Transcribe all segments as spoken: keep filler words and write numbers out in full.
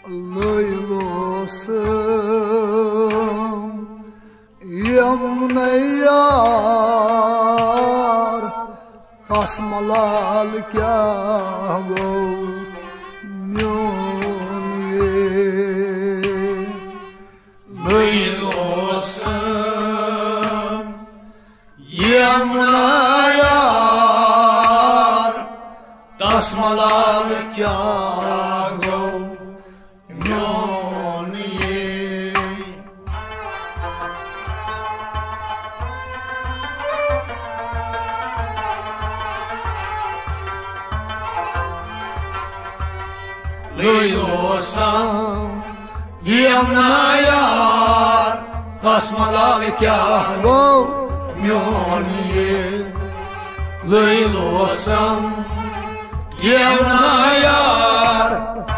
Lăilosăm Yamnayar Kasmalal kya go myonye Lăilosăm Yamnayar Kasmalal kya go Lăilosăm Yamnayar Kasmalal kya go myonye Lăilosăm Yamnayar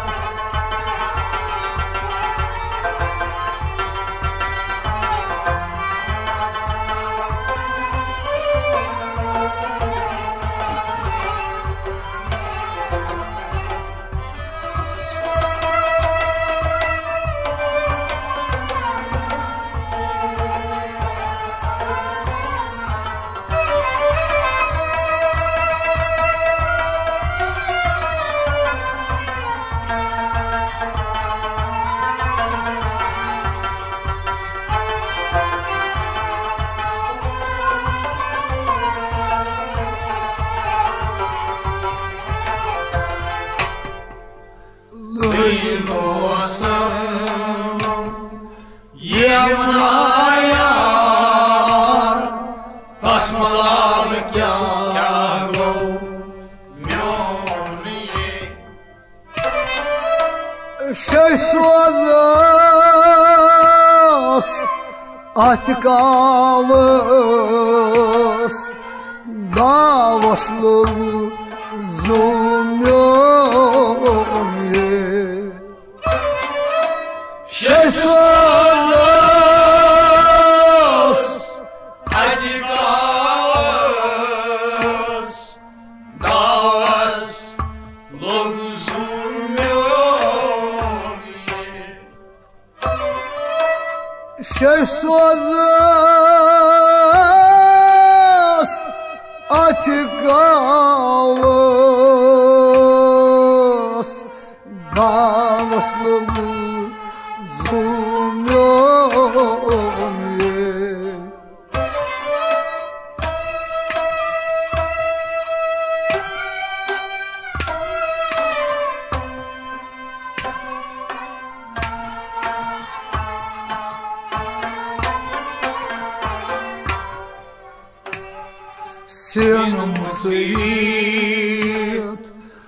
Lăilosăm Yamnayar Kasmalal kya go myonye Şeşvazas Atikavas Davaslı Zumyonye Şeşvazas Atikavas Davaslı Zumyonye Şeşvazas Atikavas Davaslı Zumyonye Senin mısıyet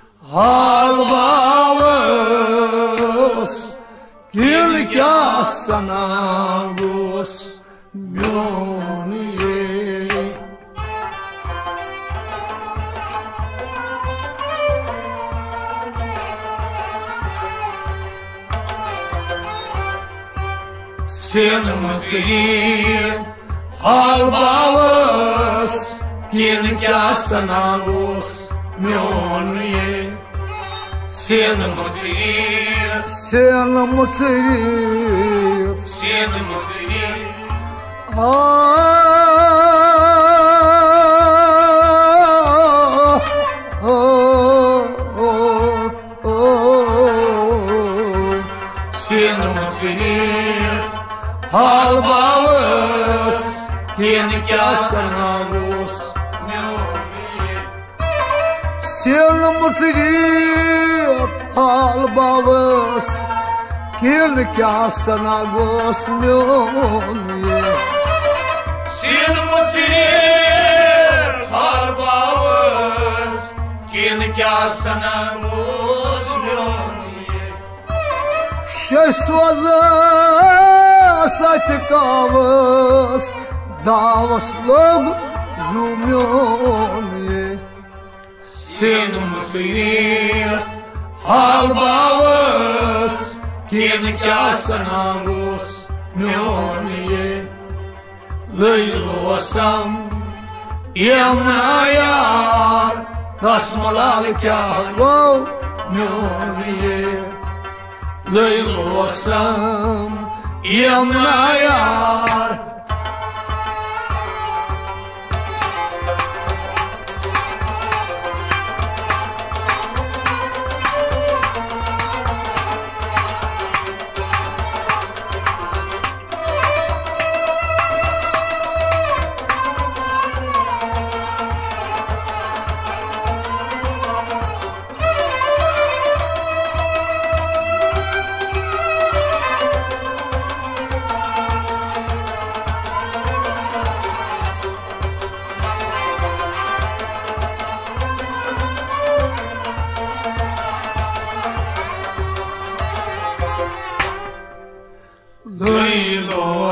halvavız Gilga sanagos myonye Senin mısıyet halvavız Gilga sanagos myonye Senin mısıyet Senin mısıyet Senin mısıyet Senin mısıyet halvavız Gilga sanagos Senin mısıyet halvavız Gilga sanagos myonye Senin mısıyet halvavız Gilga sanagos myonye Şeşvazas Atikavas Davaslı Zumyonye Senin mısıyet halvavız Gilga sanagos myonye Lăilosăm Yamnayar Kasmalal kya go myonye Îi lăsăm iemna iar. Îi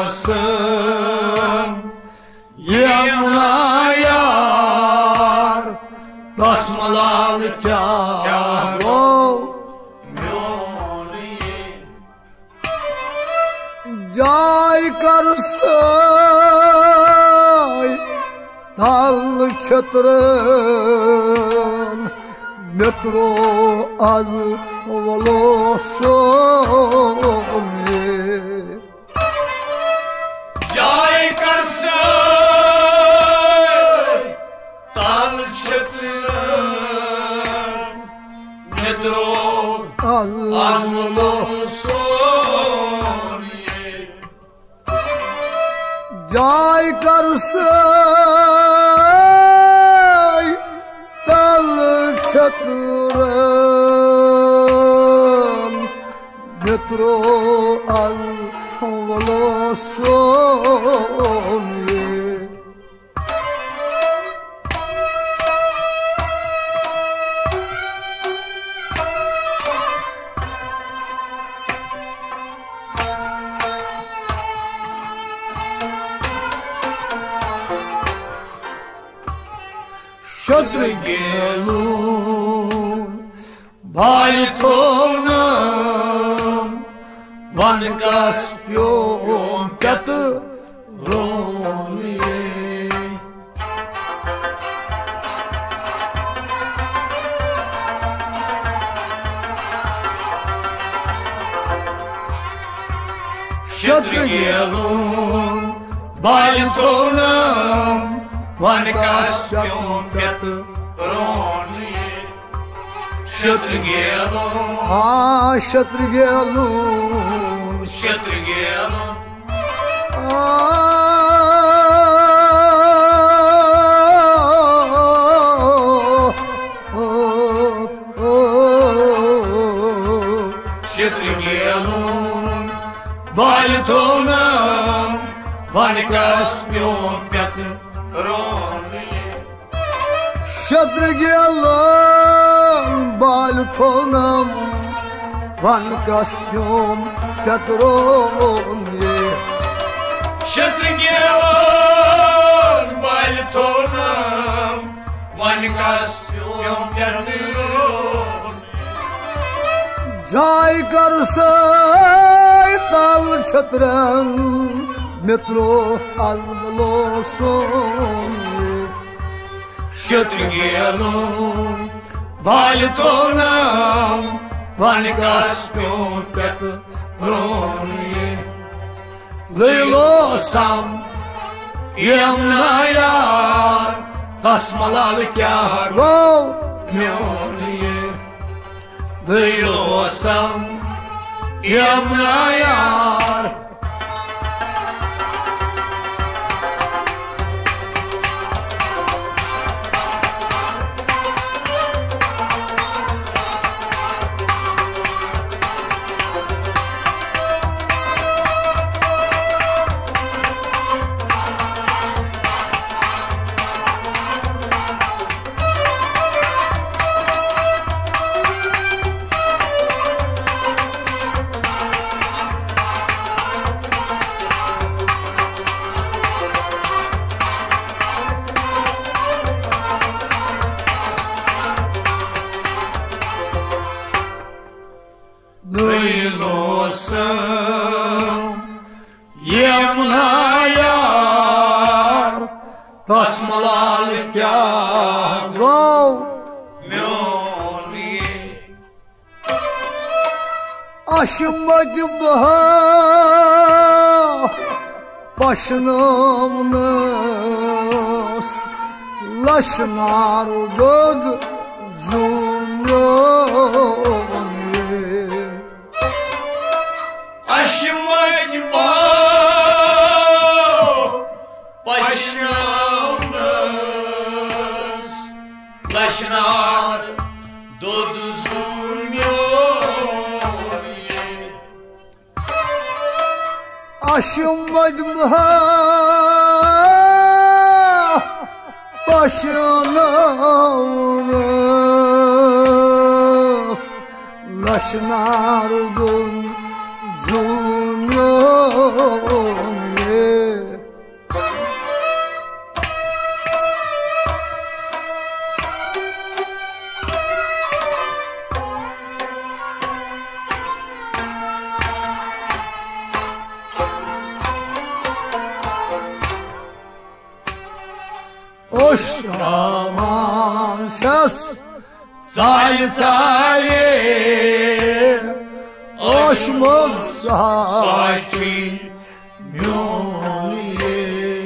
lăsăm iemna iar, dasmalal chiaro jai kar sai tal chatran metro az volosom jai kar sai tal chatran metro az volosom jai kar sai tal chatran metro az volosom Şatrgelun baltonam van Kaspion Katroniye Şatrgelun baltonam van Kaspion Katroniye Şatrgelun Ah, Şatrgelun Şatrgelun Şatrgelun baltonam van Kaspion Katroniye Şatrgelun baltonam van Kaspion Katroniye Şatrgelun baltonam van Kaspion Katroniye jai kar sai tal chatran metro az volosom Şatrgelun baltonam van Kaspion Katroniye Îi lăsam iemna iar, tasmalal chiaro mionie Îi lăsam iemna iar. Îi lăsăm iemna iar, tasmalal chiaro mionie Aşmadı baha başınımız Laşnar göd zunyoye Aşmadı baha başınımız Laşnar göd zunyoye Aşmadı baha başınımız Laşnar gün zulmüye Oşraman ses Sali sali Oşmuz saçı Myoye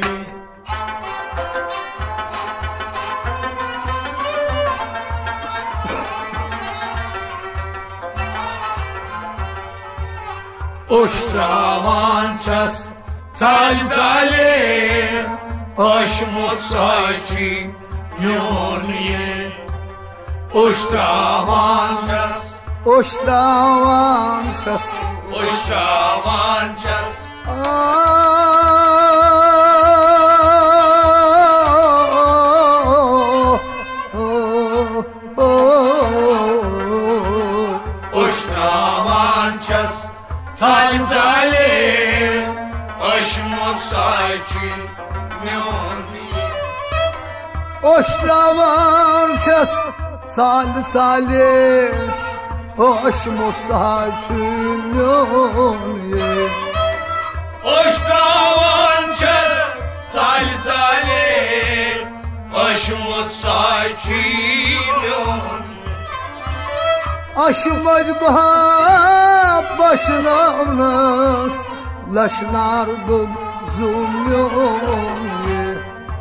Oşraman ses Sali sali Oşmuz saçı Myoye Oştravan ças Oştravan ças Oştravan ças Oştravan ças Salin salin Aşmut saçı Myoye Oştravan ças Sali sali Oşmuz saçınyoye Oştravan ças Sali sali Aşmut saçınyoye Aşmadı baha başınamız Laşnar gün zulmyoye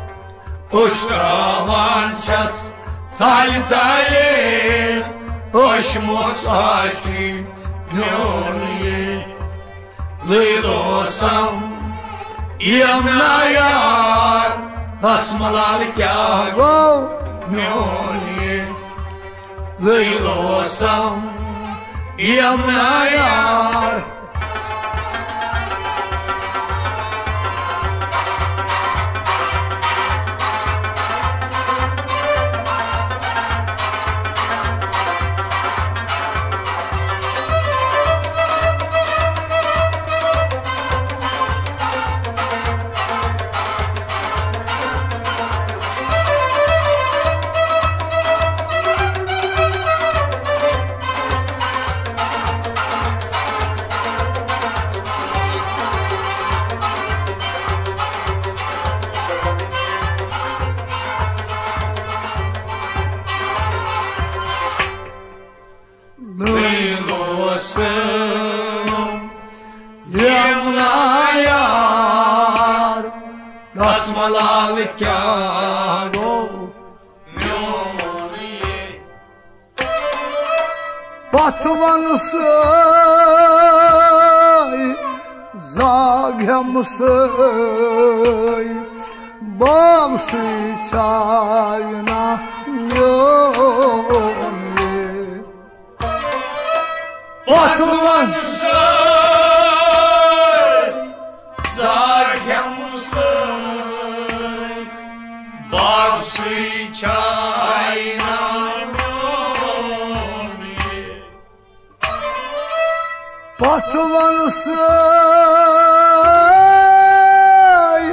Oştravan ças Sali sali Oşmuz saçınyoye Lydosam Yamnayar Tasmalalı kâgo Myoye Lydosam Yamnayar Lydosam Yamnayar Tasmalalı kâgo Myoye Batmanısıy Zagemısıy Bağsı çayına Myoye Batmanısıy Zagemısıy Bağsı çayına Myoye Batmanısıy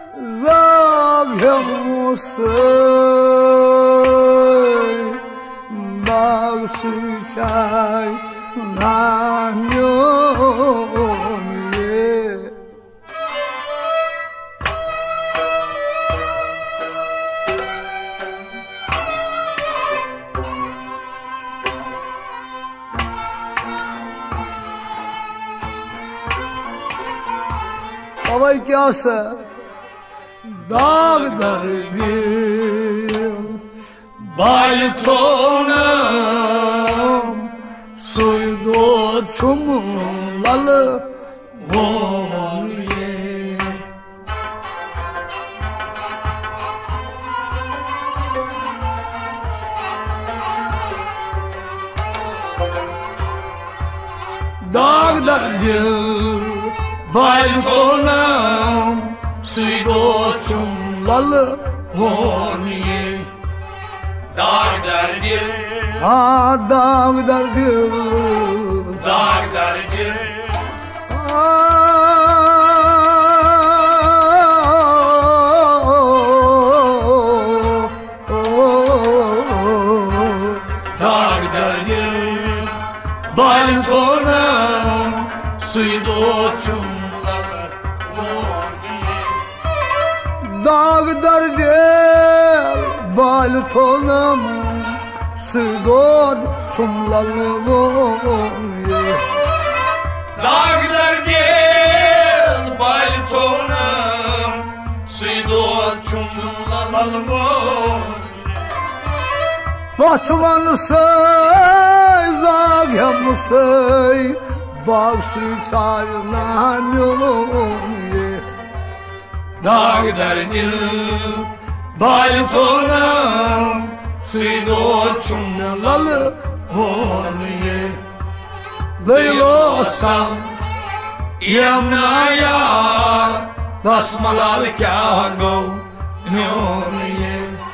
Zagemısıy Bağsı çayına Myoye Havay kâse dağdır bir Baltonum suydu çumlalı Boye dağdır bir Baltonum Suydo çumlalı Boye Dağ derdi ha dağdır bir Dağ derdi Dağ derdi Balkonum Suydu çumlalı Boye dağdır değil baltonum sığdod çumlalı boyu Dağlar gel balkonum Suydu çumlalı Boye batmanısay zagyamışay bağ suyu çaylan yolun Dağlar gel balkonum Suydu çumlalı Boye Leylosan Yamnaya Dasmalal kâgo Nyoye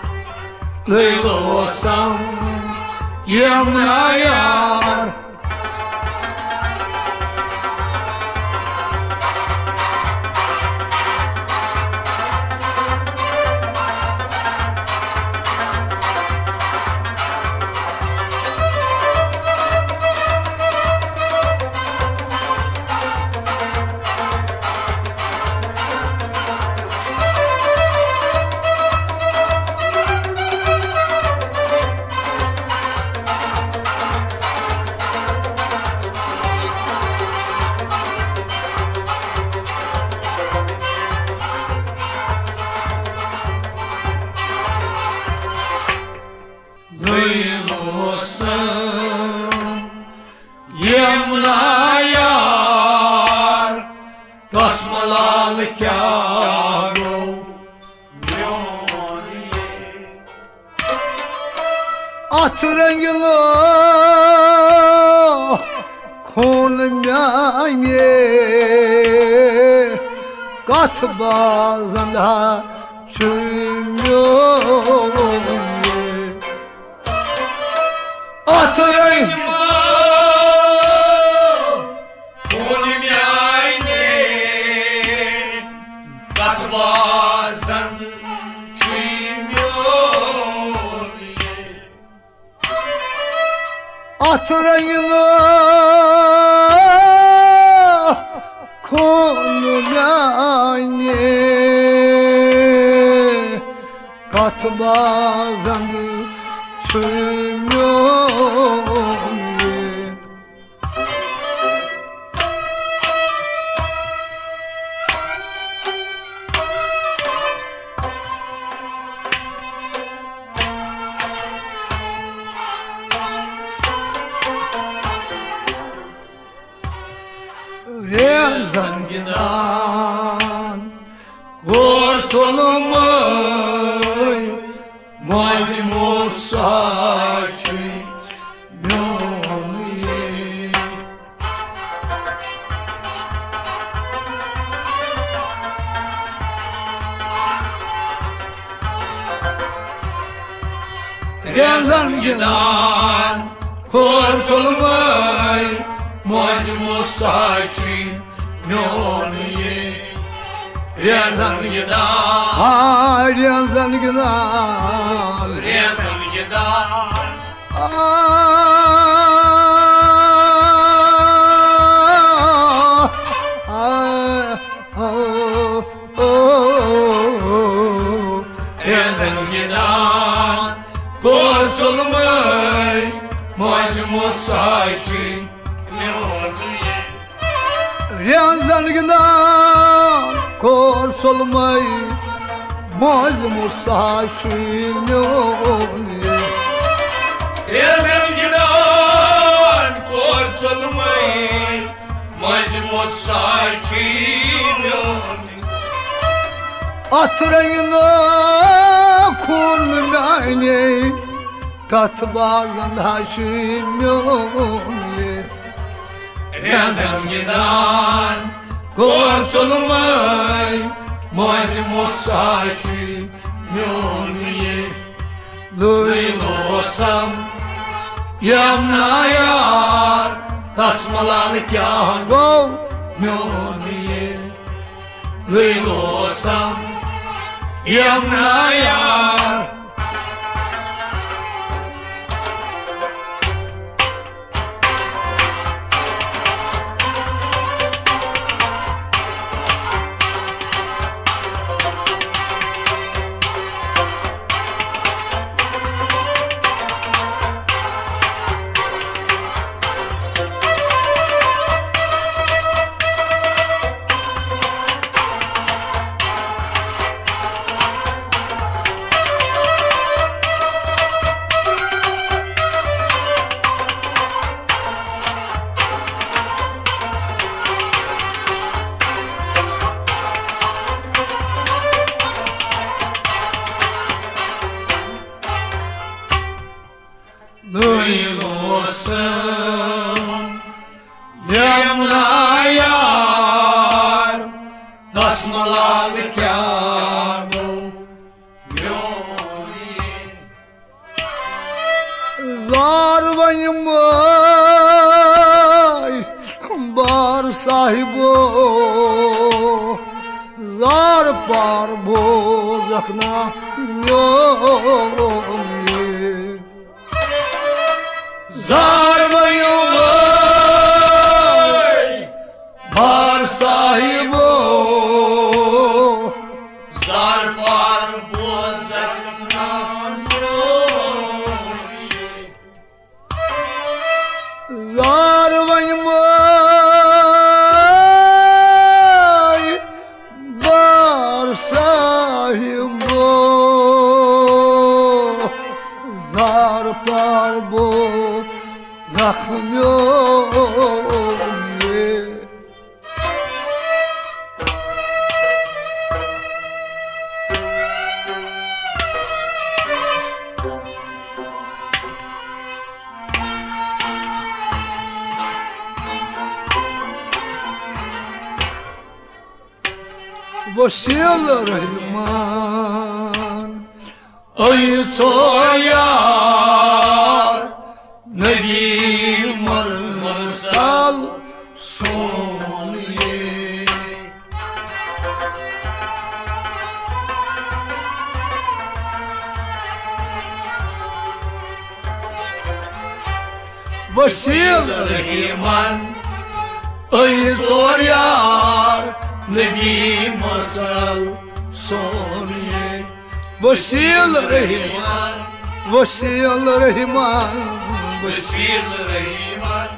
Leylosan Yamnaya Leylosan Yamnaya Dasmalal kâgo Nyoye at rengli kolumyanye kat bazında çümüyor at rengli Kolum yayne Kat bazen Tüymüyor at rengli kolumyanye kat bazında çümüyor Rezan gidan kurtulmayı Mazmur saçı Nyoye Rezan gidan kurtulmayı Mazmur saçı Nyoye Rezan gidan ha rezan gidan Rezan gidan ah ah oh oh Rezan gidan kurtulmayı Mazmur saçı Nyoye rezan gidan kor solmay Moz musashilyon Yazım gidan korçulmayın Mazmut saçilyon Atrayına kulnayne Katbazın haşilyon Yazım gidan korçulmayın Mazmut saçilyon Duylosam Yamnayar Tasmalanık yağmur Mönüye Duylosam Yamnayar Duylosam Yamnayar Tasmalanık yağmur Mönüye Zarvayım ay Bar sahibo Zar par bozakna Mönüye Zarvayım ay Bar sahibo Zar par bozakından Mönüye Zarvayım ay Bar sahibo Zar par bozakna Rahmyon Boşil Rahman Ay soyar Nebi Mursal Soniye Boşil Rahman Ay soyar Nebi Mursal Soniye Boşil Rahman Boşil Rahman Vesir Rahman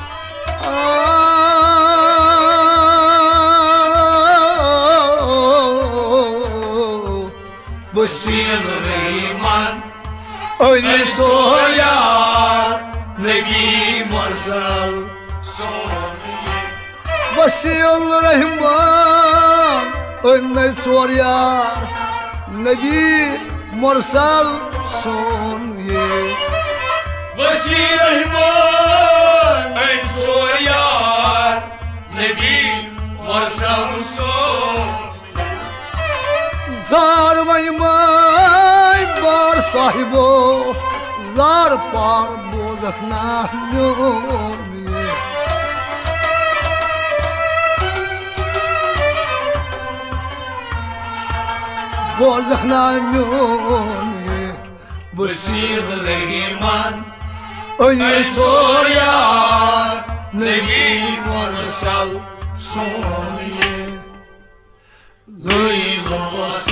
Vesir Rahman Öyle soyar Nebi Mursal Soniye Boşil Rahman Öyle soyar Nebi Mursal Soniye Vesir Rahman en soyar Nebi Mursal Soniye Zarvayım ay Bar sahibo Zar par bozakna Mönüye Bozakna Mönüye Vesir Rahman Öyle en soyar Nebi Mursal Soniye Duylosam